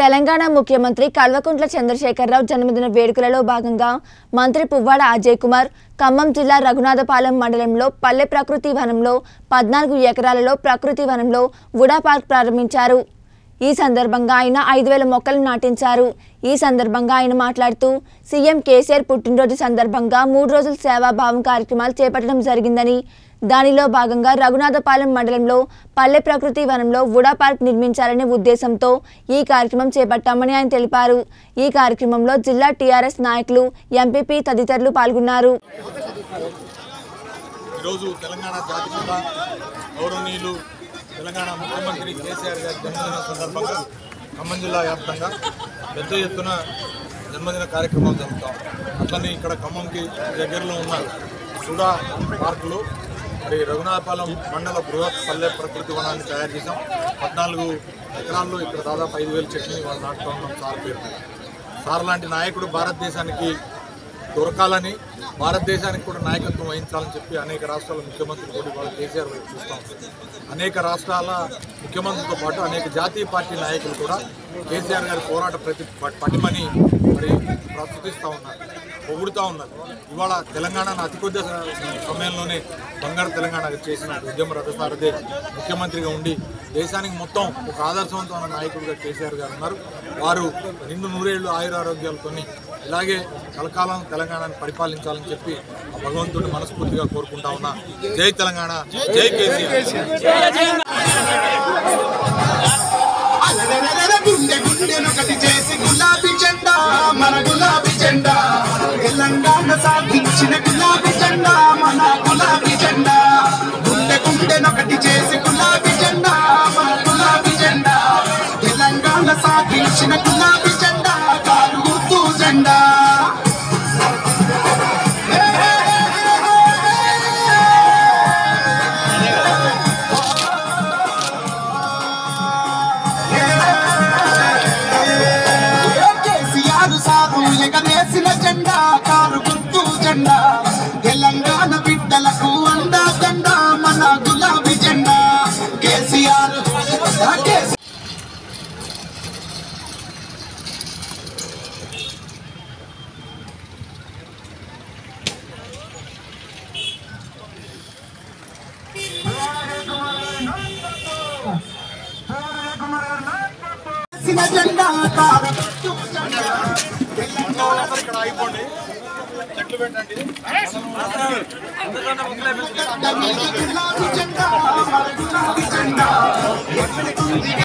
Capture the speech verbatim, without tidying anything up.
తెలంగాణ ముఖ్యమంత్రి కల్వకుంట్ల చంద్రశేఖరరావు జన్మదిన వేడుకలలో భాగంగా మంత్రి పువ్వాడ అజయ్ కుమార్ ఖమ్మం జిల్లా రఘునాథపాలెం మండలంలో పల్లె ప్రకృతి వనంలో పద్నాలుగు ఎకరాలలో ప్రకృతి వనంలో వుడా పార్క్ ప్రారంభించారు। ఈ సందర్భంగా ఆయన ఐదు వేల మొక్కలు నాటించారు। ఈ సందర్భంగా ఆయన మాట్లాడుతూ సీఎం కేసీఆర్ పుట్టినరోజు సందర్భంగా మూడు రోజుల సేవాభావం కార్యక్రమాలు చేపట్టడం జరిగిందని, దానిలో భాగంగా రఘునాథపాలెం మండలంలో పల్లె ప్రకృతి వనంలో వుడా పార్క్ నిర్మించాలనే ఉద్దేశంతో ఈ కార్యక్రమం చేపట్టామని ఆయన తెలిపారు। ఈ కార్యక్రమంలో జిల్లా టీఆర్ఎస్ నాయకులు, ఎంపీపీ తదితరులు పాల్గొన్నారు। ఈరోజు తెలంగాణ జాతిపిత గౌరవనీయులు తెలంగాణ ముఖ్యమంత్రి కేసీఆర్ గారి జన్మదిన సందర్భంగా ఖమ్మం జిల్లా వ్యాప్తంగా పెద్ద ఎత్తున జన్మదిన కార్యక్రమాలు జరుగుతాం। అట్లనే ఇక్కడ ఖమ్మంకి దగ్గరలో ఉన్న సుడా పార్కులో మరి రఘునాథపాలెం మండల బృహత్ పల్లె ప్రకృతి వనాన్ని తయారు చేసాం। పద్నాలుగు ఎకరాల్లో ఇక్కడ దాదాపు ఐదు వేల చెట్లని వాళ్ళు నాటుతూ ఉన్నాం। సార్ పేరు సార్ లాంటి నాయకుడు భారతదేశానికి దొరకాలని, భారతదేశానికి కూడా నాయకత్వం వహించాలని చెప్పి అనేక రాష్ట్రాల ముఖ్యమంత్రులు కూడా వాళ్ళు కేసీఆర్ వైపు చూస్తూ ఉంటారు। అనేక రాష్ట్రాల ముఖ్యమంత్రులతో పాటు అనేక జాతీయ పార్టీ నాయకులు కూడా కేసీఆర్ గారి పోరాట ప్రతి పటిమని మరి ప్రస్తుతిస్తూ ఉన్నారు, పొగుడుతూ ఉన్నారు। ఇవాళ తెలంగాణను అతి కొద్ది సమయంలోనే బంగారు తెలంగాణ చేసిన ఉద్యమ రథసారథి ముఖ్యమంత్రిగా ఉండి దేశానికి మొత్తం ఒక ఆదర్శవంతమైన నాయకుడిగా కేసీఆర్ గారు ఉన్నారు। వారు నిండు నూరేళ్లు ఆయురారోగ్యాలతో ఇలాగే కలకాలం తెలంగాణను పరిపాలించాలని చెప్పి భగవంతుడిని మనస్ఫూర్తిగా కోరుకుంటా ఉన్నా। జై తెలంగాణ, జై కేసీఆర్। గులాబీ జెండా మన గులాబీ జెండా, తెలంగాణ సాధించిన గులాబీ జెండా మన గులాబీ జెండా, గుండె గుండెనొకటి చేసి గులాబీ జెండా మన గులాబీ జెండా, తెలంగాణ సాధించిన గులాబీ జెండా కారు గుర్తు జెండా। ఎగరేసిన జెండా కారు గుర్తు జెండా, తెలంగాణ బిడ్డలకు అండా జెండా మన గులాబీ జెండా కేసీఆర్। జెండా కారు గుర్తు జెండా, ఇక్కడ అయిపోండి, చెట్లు పెట్టండి। గులాబీ జెండా మన గులాబీ జెండా।